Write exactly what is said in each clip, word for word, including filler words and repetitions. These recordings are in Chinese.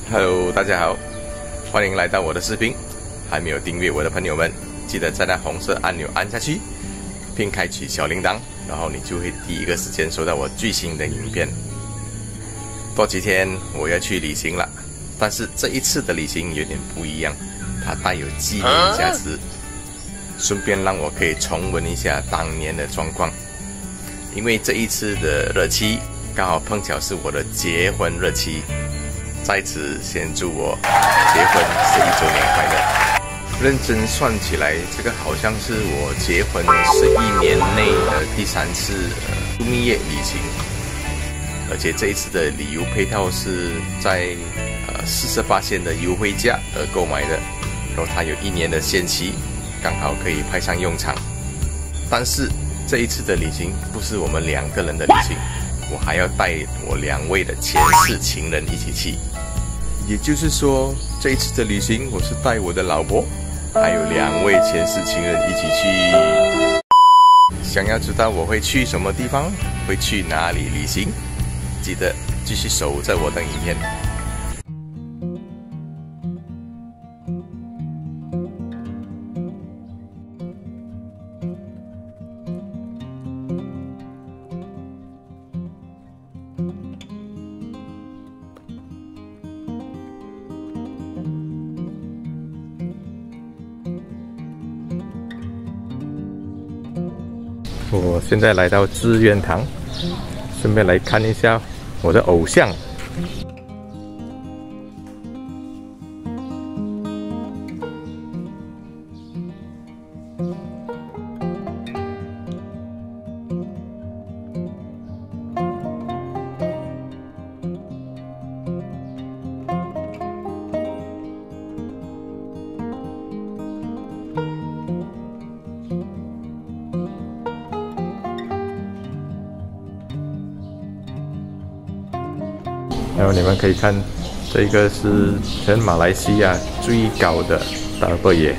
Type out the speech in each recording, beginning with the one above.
Hello， 大家好，欢迎来到我的视频。还没有订阅我的朋友们，记得在那红色按钮按下去，并开启小铃铛，然后你就会第一个时间收到我最新的影片。多几天我要去旅行了，但是这一次的旅行有点不一样，它带有纪念价值，顺便让我可以重温一下当年的状况。因为这一次的日期刚好碰巧是我的结婚日期。在此先祝我结婚十一周年快乐！认真算起来，这个好像是我结婚十一年内的第三次呃蜜月旅行，而且这一次的旅游配套是在呃四十八线的优惠价而购买的，然后它有一年的限期，刚好可以派上用场。但是这一次的旅行不是我们两个人的旅行，我还要带我两位的前世情人一起去。也就是说，这一次的旅行，我是带我的老婆，还有两位前世情人一起去。想要知道我会去什么地方，会去哪里旅行，记得继续守在我的影片。我现在来到志愿堂，顺便来看一下我的偶像。然后你们可以看，这个是全马来西亚最高的大伯爷。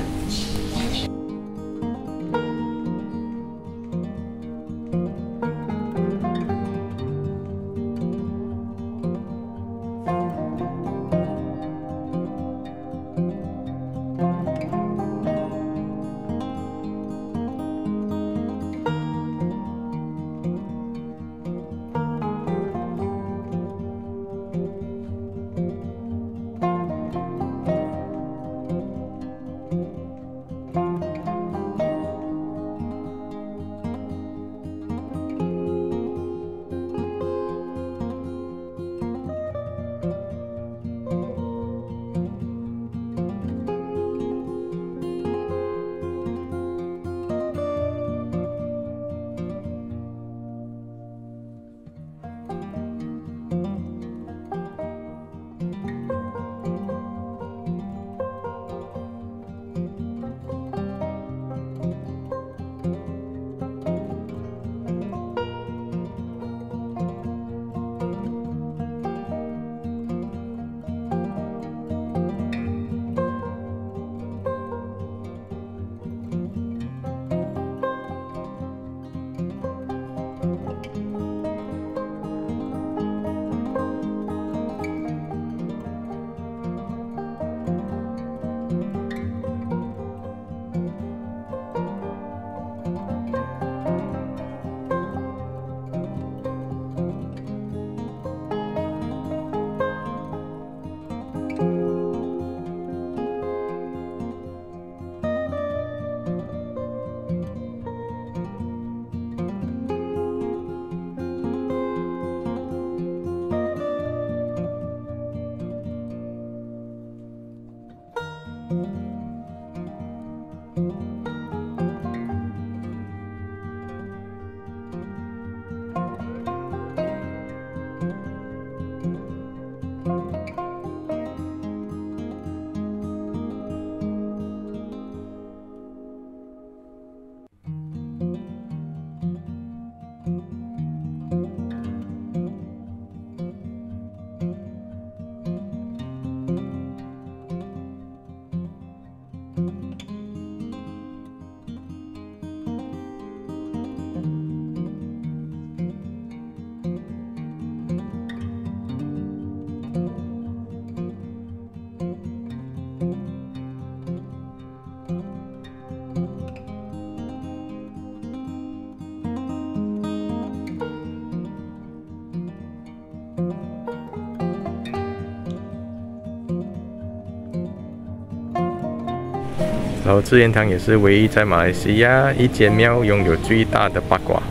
然后智贤堂也是唯一在马来西亚一间庙拥有最大的八卦。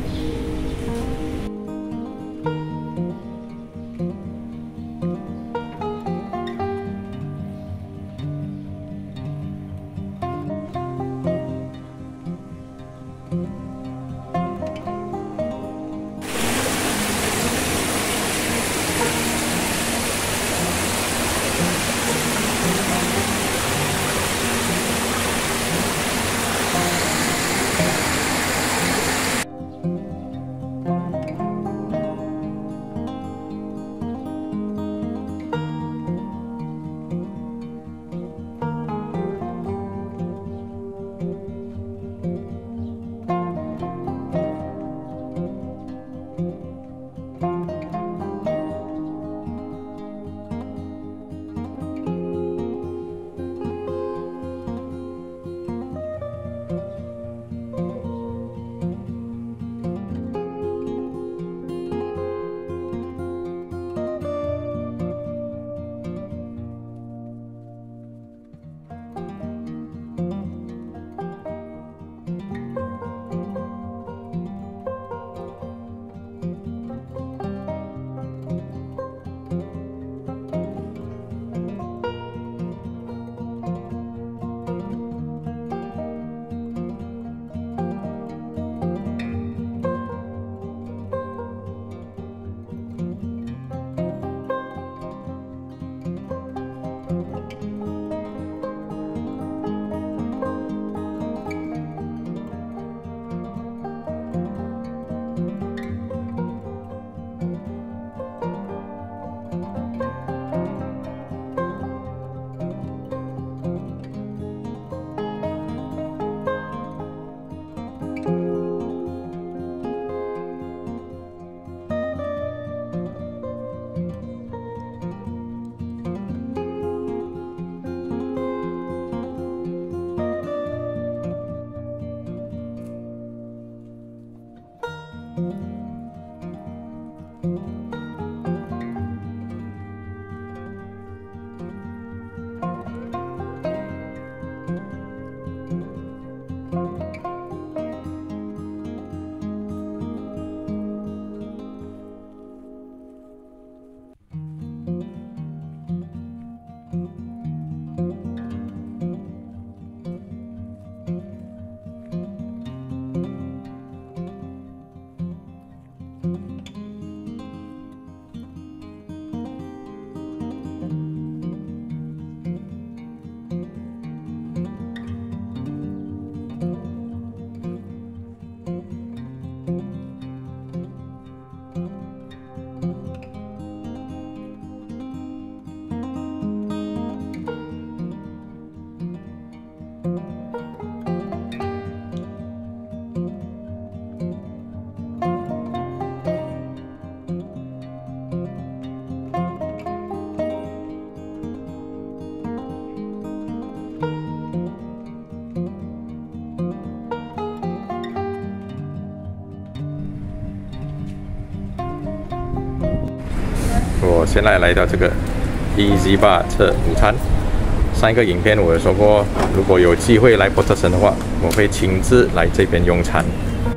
我现在来到这个 Easy Bar 吃午餐。上一个影片我有说过，如果有机会来波特森的话，我会亲自来这边用餐。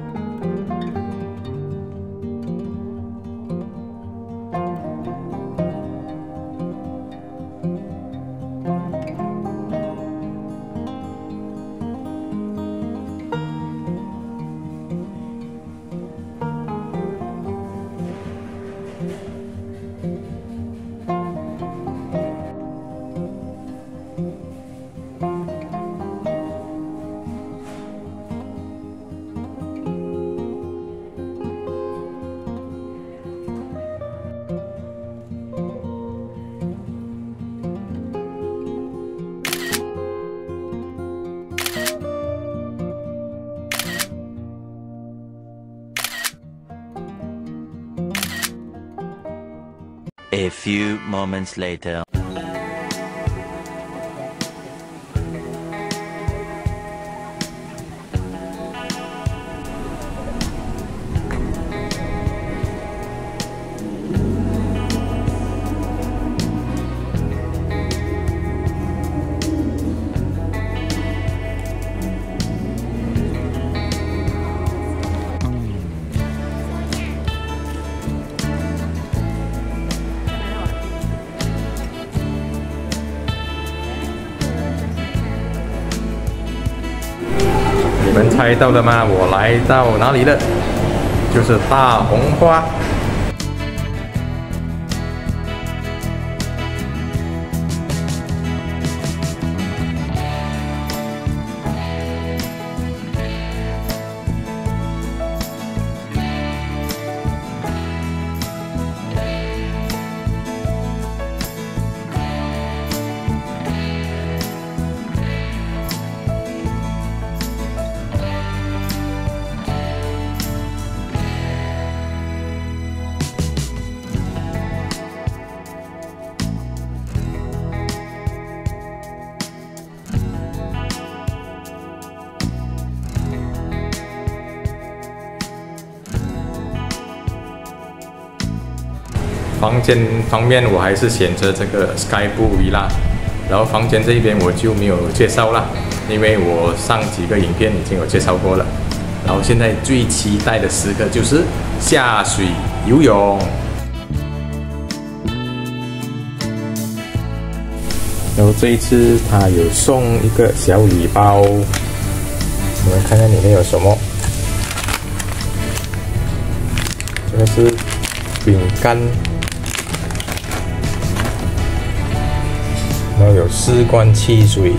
A few moments later. 猜到了吗？我来到哪里了？就是大红花。房间方面，我还是选择这个 Sky Blue Villa，然后房间这一边我就没有介绍了，因为我上几个影片已经有介绍过了。然后现在最期待的时刻就是下水游泳。然后这一次他有送一个小礼包，我们看看里面有什么。这个是饼干。然后有四罐汽水，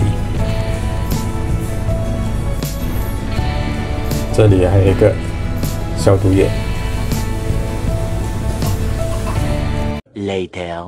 这里还有一个消毒液。 Later.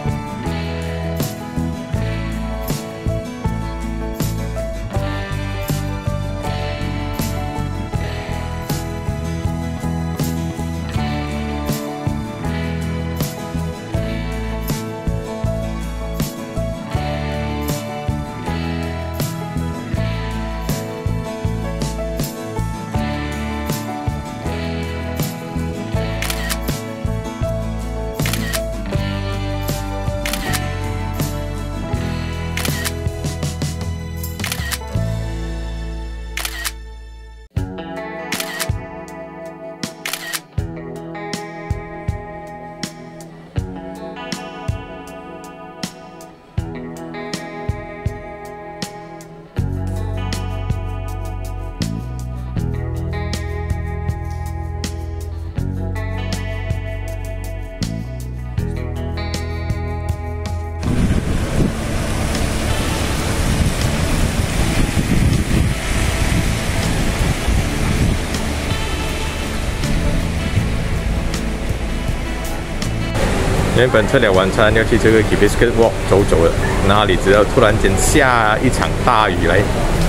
原本吃了晚餐要去这个 Hibiscus Walk 走走的，哪里知道突然间下一场大雨来，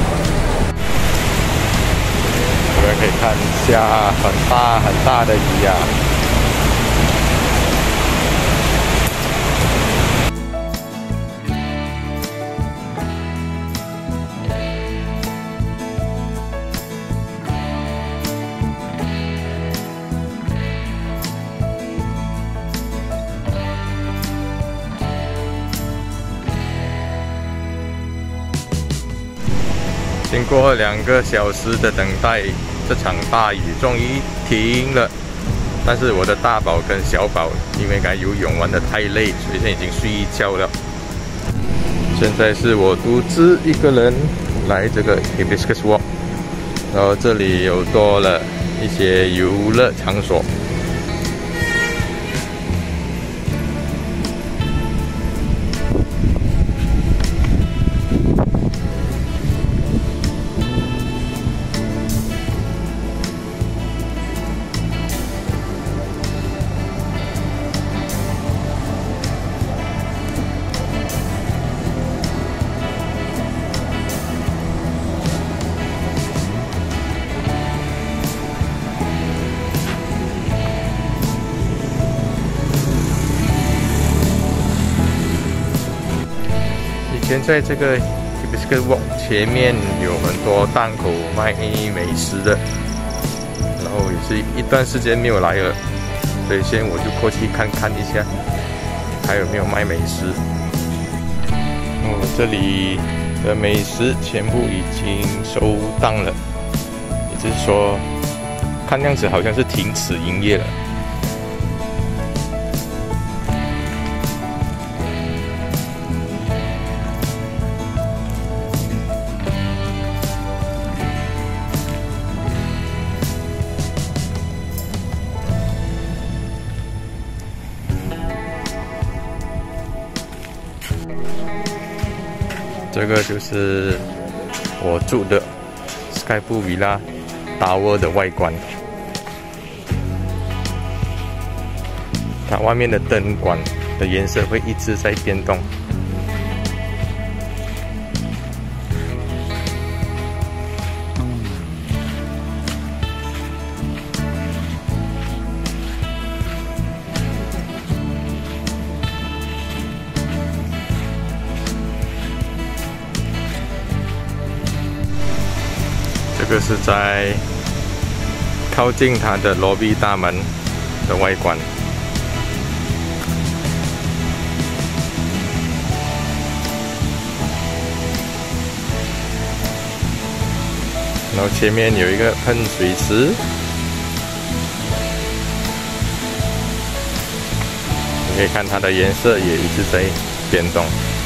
我们可以看下很大很大的雨啊！经过两个小时的等待，这场大雨终于停了。但是我的大宝跟小宝因为刚游泳玩得太累，所以现在已经睡觉了。现在是我独自一个人来这个 Hibiscus Walk， 然后这里有多了一些游乐场所。现在这个 Hibiscus Walk 前面有很多档口卖美食的，然后也是一段时间没有来了，所以先我就过去看看一下，还有没有卖美食。哦，这里的美食全部已经收档了，也就是说，看样子好像是停止营业了。 这个就是我住的 Skypool Villa Tower 的外观。它外面的灯管的颜色会一直在变动。这个是在靠近它的 lobby 大门的外观。然后前面有一个喷水池，你可以看它的颜色也一直在变动。